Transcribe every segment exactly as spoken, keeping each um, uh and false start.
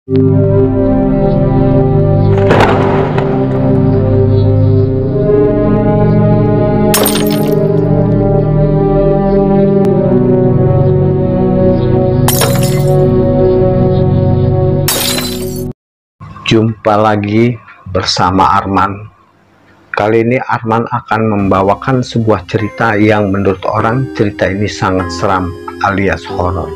Jumpa lagi bersama Arman. Kali ini Arman akan membawakan sebuah cerita yang menurut orang cerita ini sangat seram alias horor.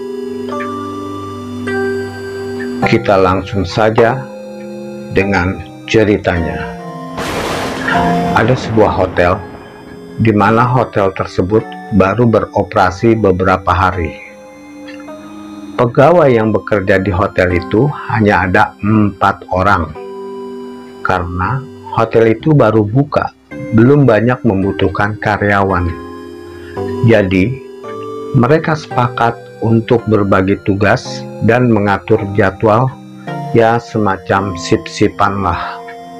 Kita langsung saja dengan ceritanya. Ada sebuah hotel di mana hotel tersebut baru beroperasi beberapa hari. Pegawai yang bekerja di hotel itu hanya ada empat orang, karena hotel itu baru buka, belum banyak membutuhkan karyawan. Jadi, mereka sepakat untuk berbagi tugas dan mengatur jadwal, ya semacam sip-sipan lah.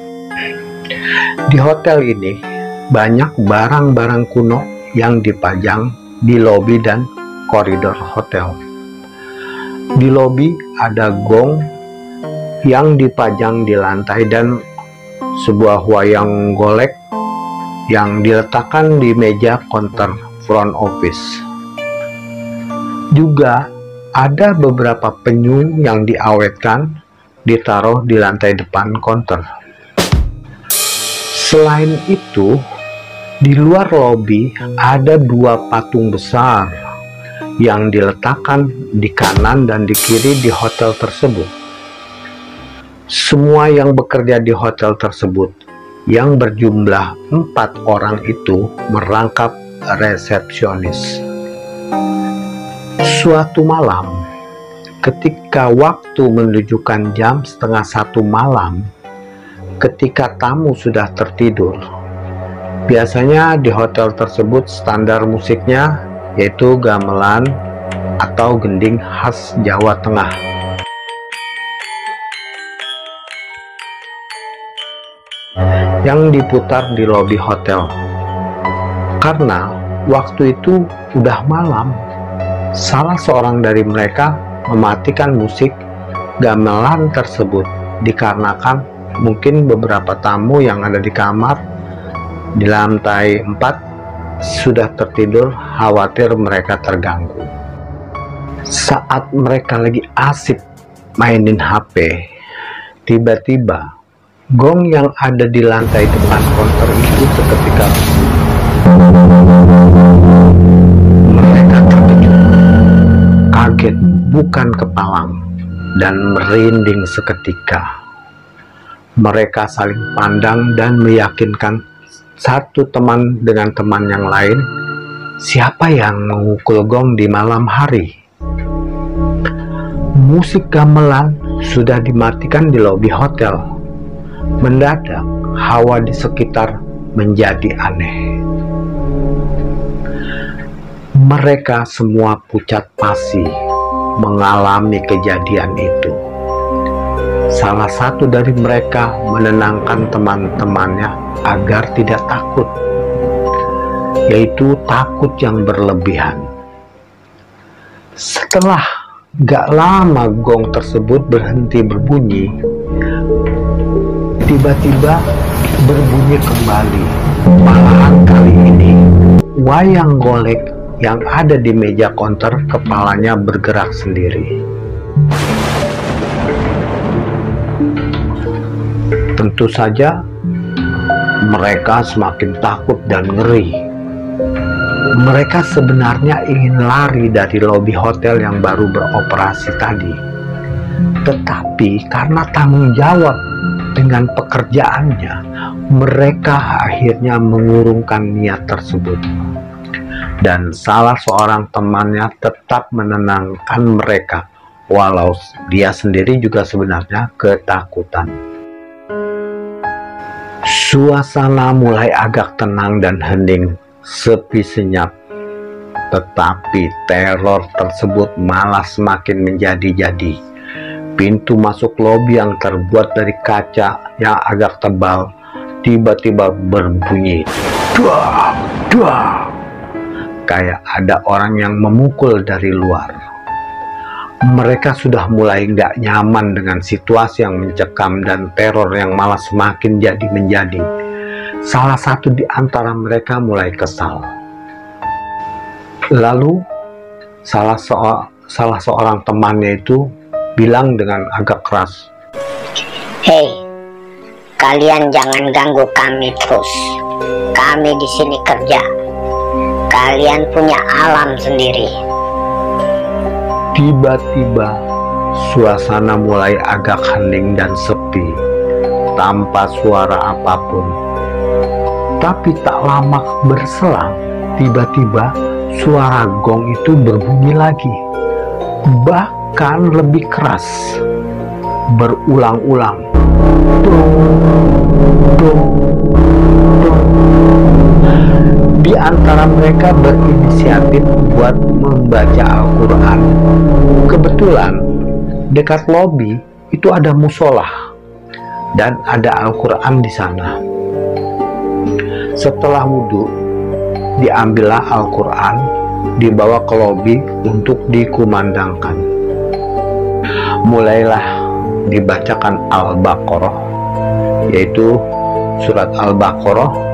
Di hotel ini, banyak barang-barang kuno yang dipajang di lobi dan koridor hotel. Di lobi ada gong yang dipajang di lantai dan sebuah wayang golek yang diletakkan di meja counter front office. Juga ada beberapa penyu yang diawetkan ditaruh di lantai depan counter. Selain itu, di luar lobi ada dua patung besar yang diletakkan di kanan dan di kiri di hotel tersebut. Semua yang bekerja di hotel tersebut yang berjumlah empat orang itu merangkap resepsionis. Suatu malam, ketika waktu menunjukkan jam setengah satu malam, ketika tamu sudah tertidur, biasanya di hotel tersebut standar musiknya yaitu gamelan atau gending khas Jawa Tengah. Yang diputar di lobi hotel. Karena waktu itu udah malam, salah seorang dari mereka mematikan musik gamelan tersebut dikarenakan mungkin beberapa tamu yang ada di kamar di lantai empat sudah tertidur, khawatir mereka terganggu. Saat mereka lagi asik mainin H P, tiba-tiba gong yang ada di lantai depan konter itu seketika mereka terkejut, kaget bukan kepalang, dan merinding seketika. Mereka saling pandang dan meyakinkan satu teman dengan teman yang lain, siapa yang memukul gong di malam hari? Musik gamelan sudah dimatikan di lobi hotel. Mendadak, hawa di sekitar menjadi aneh. Mereka semua pucat pasi mengalami kejadian itu. Salah satu dari mereka menenangkan teman-temannya agar tidak takut, yaitu takut yang berlebihan. Setelah gak lama gong tersebut berhenti berbunyi, tiba-tiba berbunyi kembali. Malahan kali ini wayang golek yang ada di meja counter kepalanya bergerak sendiri. Tentu saja mereka semakin takut dan ngeri. Mereka sebenarnya ingin lari dari lobi hotel yang baru beroperasi tadi. Tetapi karena tanggung jawab dengan pekerjaannya, mereka akhirnya mengurungkan niat tersebut. Dan salah seorang temannya tetap menenangkan mereka, walau dia sendiri juga sebenarnya ketakutan. Suasana mulai agak tenang dan hening, sepi senyap. Tetapi teror tersebut malah semakin menjadi-jadi. Pintu masuk lobi yang terbuat dari kaca yang agak tebal tiba-tiba berbunyi duak, duak, kayak ada orang yang memukul dari luar. Mereka sudah mulai nggak nyaman dengan situasi yang mencekam dan teror yang malah semakin jadi menjadi. Salah satu di antara mereka mulai kesal. Lalu salah, so salah seorang temannya itu bilang dengan agak keras, "Hei, kalian jangan ganggu kami terus. Kami di sini kerja. Kalian punya alam sendiri." Tiba-tiba suasana mulai agak hening dan sepi, tanpa suara apapun. Tapi tak lama berselang, tiba-tiba suara gong itu berbunyi lagi, bahkan lebih keras, berulang-ulang. Di antara mereka berinisiatif buat membaca Al-Quran. Kebetulan dekat lobi itu ada musola dan ada Al-Quran di sana. Setelah wudhu, diambillah Al-Quran, dibawa ke lobi untuk dikumandangkan. Mulailah dibacakan Al-Baqarah, yaitu surat Al-Baqarah.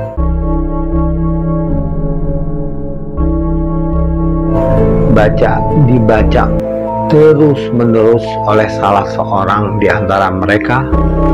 Baca, dibaca terus menerus oleh salah seorang di antara mereka.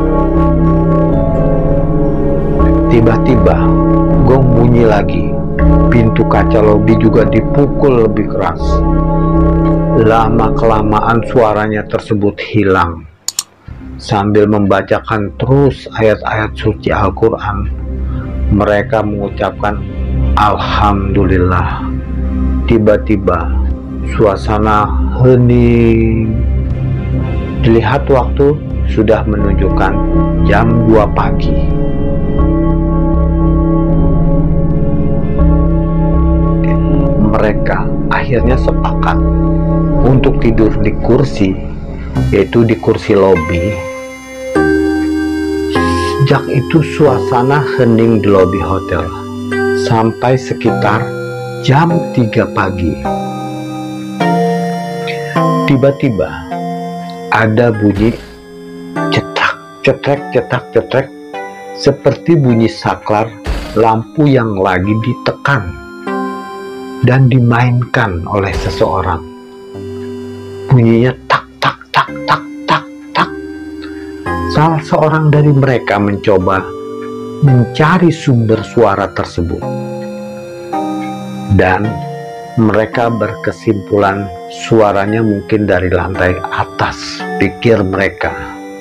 Tiba-tiba gong bunyi lagi. Pintu kaca lobi juga dipukul lebih keras. Lama-kelamaan suaranya tersebut hilang. Sambil membacakan terus ayat-ayat suci Al-Quran, mereka mengucapkan Alhamdulillah. Tiba-tiba suasana hening. Dilihat waktu sudah menunjukkan jam dua pagi. Mereka akhirnya sepakat untuk tidur di kursi, yaitu di kursi lobi. Sejak itu suasana hening di lobi hotel sampai sekitar jam tiga pagi. Tiba-tiba ada bunyi cetak, cetrek, cetak, cetrek, seperti bunyi saklar lampu yang lagi ditekan dan dimainkan oleh seseorang. Bunyinya tak, tak, tak, tak, tak, tak. Salah seorang dari mereka mencoba mencari sumber suara tersebut. Dan mereka berkesimpulan suaranya mungkin dari lantai atas, pikir mereka.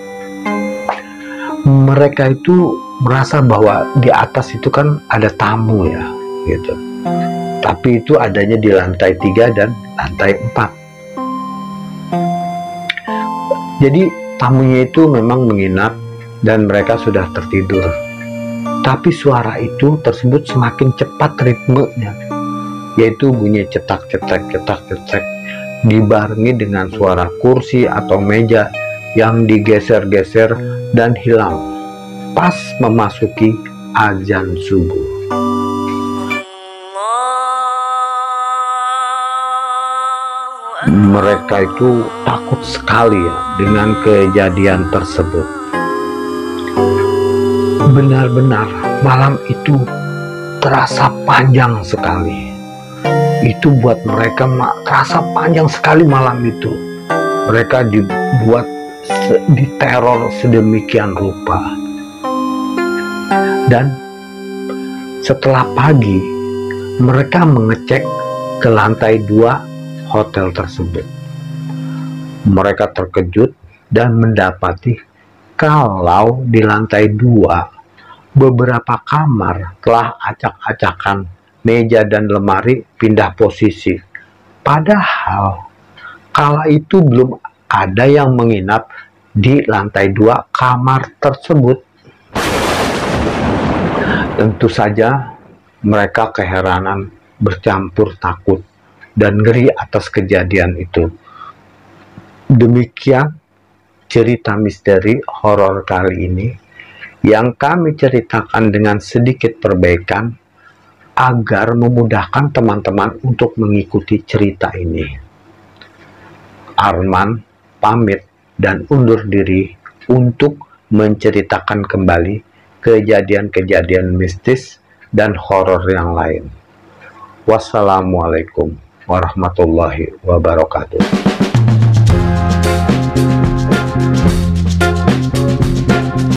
Mereka itu merasa bahwa di atas itu kan ada tamu ya, gitu. Tapi itu adanya di lantai tiga dan lantai empat. Jadi tamunya itu memang menginap dan mereka sudah tertidur. Tapi suara itu tersebut semakin cepat ritmenya, yaitu bunyi cetak cetak cetak cetak, dibarengi dengan suara kursi atau meja yang digeser-geser dan hilang pas memasuki azan subuh. Mereka itu takut sekali ya dengan kejadian tersebut. Benar-benar malam itu terasa panjang sekali. Itu buat mereka terasa panjang sekali malam itu. Mereka dibuat diteror sedemikian rupa. Dan setelah pagi, mereka mengecek ke lantai dua hotel tersebut. Mereka terkejut dan mendapati kalau di lantai dua beberapa kamar telah acak-acakan meja dan lemari pindah posisi. Padahal kala itu belum ada yang menginap di lantai dua kamar tersebut. Tentu saja mereka keheranan bercampur takut dan ngeri atas kejadian itu. Demikian cerita misteri horor kali ini yang kami ceritakan dengan sedikit perbaikan agar memudahkan teman-teman untuk mengikuti cerita ini. Arman pamit dan undur diri untuk menceritakan kembali kejadian-kejadian mistis dan horor yang lain. Wassalamualaikum warahmatullahi wabarakatuh.